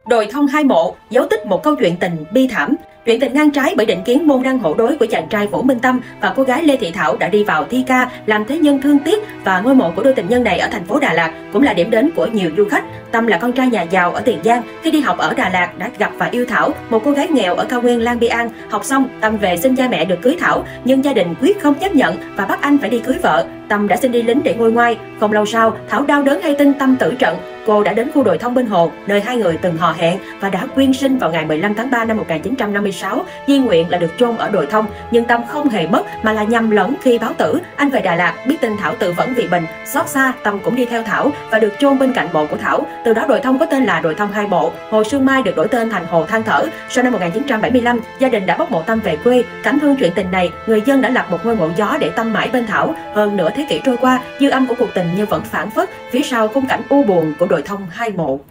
Đồi thông hai mộ, dấu tích một câu chuyện tình bi thảm. Chuyện tình ngang trái bởi định kiến môn đăng hộ đối của chàng trai Vũ Minh Tâm và cô gái Lê Thị Thảo đã đi vào thi ca, làm thế nhân thương tiếc, và ngôi mộ của đôi tình nhân này ở thành phố Đà Lạt cũng là điểm đến của nhiều du khách. Tâm là con trai nhà giàu ở Tiền Giang, khi đi học ở Đà Lạt đã gặp và yêu Thảo, một cô gái nghèo ở cao nguyên Lang Biang. Học xong, Tâm về xin cha mẹ được cưới Thảo, nhưng gia đình quyết không chấp nhận và bắt anh phải đi cưới vợ. Tâm đã xin đi lính để nguôi ngoai. Không lâu sau, Thảo đau đớn hay tin Tâm tử trận. Cô đã đến khu đồi thông bên hồ, nơi hai người từng hò hẹn, và đã quyên sinh vào ngày 15 tháng 3 năm 1956. Di nguyện là được chôn ở đồi thông, nhưng Tâm không hề mất mà là nhầm lẫn khi báo tử. Anh về Đà Lạt biết tin Thảo tự vẫn vì bệnh, xót xa, Tâm cũng đi theo Thảo và được chôn bên cạnh mộ của Thảo. Từ đó đồi thông có tên là đồi thông hai mộ. Hồ Sương Mai được đổi tên thành hồ Than Thở. Sau năm 1975, gia đình đã bốc mộ Tâm về quê. Cảm thương chuyện tình này, người dân đã lập một ngôi mộ gió để Tâm mãi bên Thảo. Hơn nửa thế kỷ trôi qua, dư âm của cuộc tình như vẫn phảng phất phía sau khung cảnh u buồn của đồi thông hai mộ.